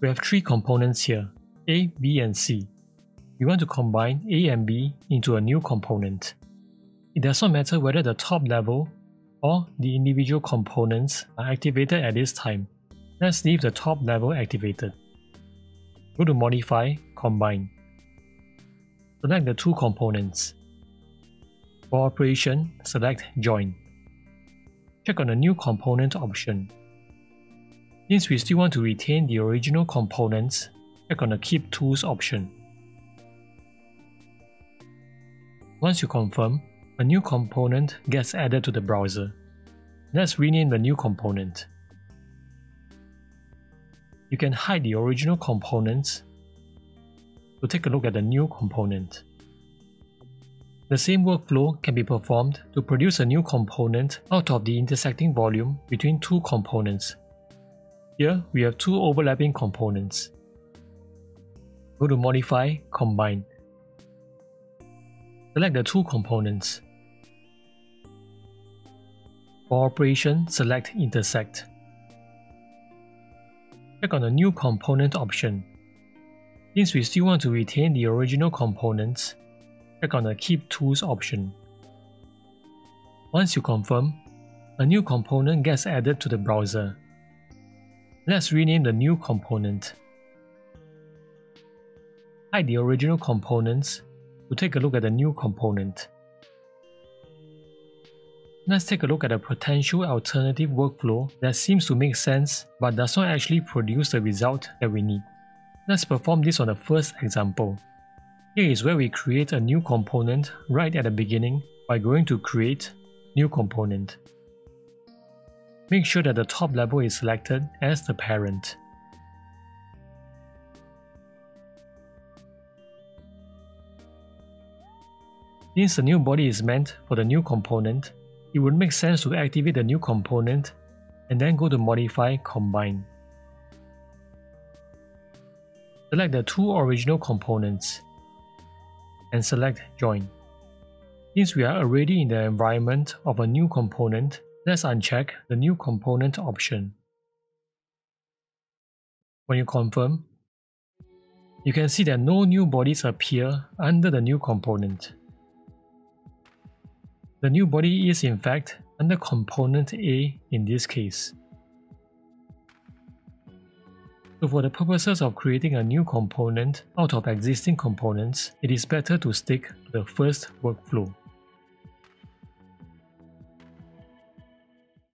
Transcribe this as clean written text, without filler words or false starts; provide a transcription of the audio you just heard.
We have three components here, A, B, and C. We want to combine A and B into a new component. It does not matter whether the top level or the individual components are activated at this time. Let's leave the top level activated. Go to Modify, Combine. Select the two components. For operation, select Join. Check on the New Component option. Since we still want to retain the original components, check on the Keep Tools option. Once you confirm, a new component gets added to the browser. Let's rename the new component. You can hide the original components to take a look at the new component. The same workflow can be performed to produce a new component out of the intersecting volume between two components. Here we have two overlapping components. Go to Modify, Combine. Select the two components. For operation, select Intersect. Check on the New Component option. Since we still want to retain the original components, check on the Keep Tools option. Once you confirm, a new component gets added to the browser. Let's rename the new component. Hide the original components to take a look at the new component. Let's take a look at a potential alternative workflow that seems to make sense but does not actually produce the result that we need. Let's perform this on the first example. Here is where we create a new component right at the beginning by going to Create, New Component. Make sure that the top level is selected as the parent. Since the new body is meant for the new component, it would make sense to activate the new component and then go to Modify, Combine. Select the two original components and select Join. Since we are already in the environment of a new component, let's uncheck the New Component option. When you confirm, you can see that no new bodies appear under the new component. The new body is in fact under component A in this case. So for the purposes of creating a new component out of existing components, it is better to stick to the first workflow.